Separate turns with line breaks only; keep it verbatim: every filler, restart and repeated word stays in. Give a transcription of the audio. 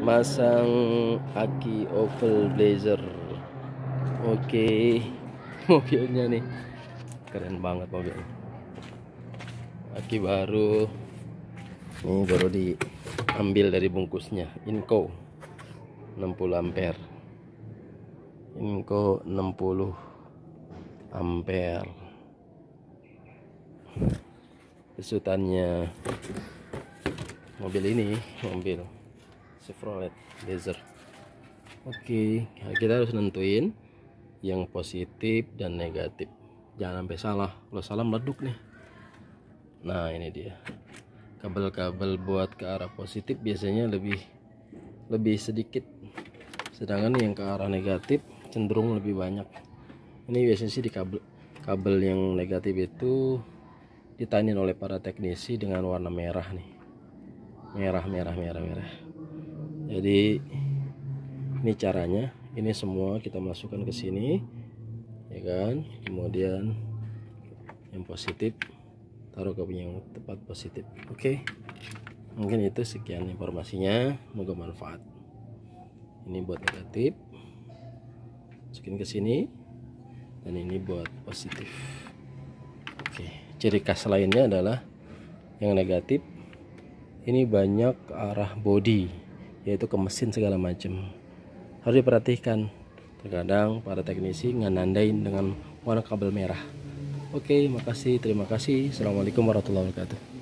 masang aki oval blazer. Oke, mobilnya nih keren banget mobilnya, aki baru ini, baru diambil dari bungkusnya. Inco enam puluh ampere, Inco enam puluh ampere. Besutannya mobil ini mobil Chevrolet Blazer. Oke, kita harus nentuin yang positif dan negatif, jangan sampai salah. Kalau salah meleduk nih. Nah, ini dia kabel-kabel buat ke arah positif biasanya lebih lebih sedikit, sedangkan yang ke arah negatif cenderung lebih banyak. Ini biasanya sih di kabel kabel yang negatif itu ditanyain oleh para teknisi dengan warna merah nih, merah merah merah merah. Jadi ini caranya, ini semua kita masukkan ke sini ya kan, kemudian yang positif taruh ke yang tepat positif. Oke, mungkin itu sekian informasinya, semoga manfaat. Ini buat negatif, masukin ke sini, dan ini buat positif. Oke, ciri khas lainnya adalah yang negatif ini banyak ke arah body, yaitu ke mesin segala macam. Harus diperhatikan, terkadang para teknisi ngandain dengan warna kabel merah. Oke, makasih, terima kasih. Assalamualaikum warahmatullahi wabarakatuh.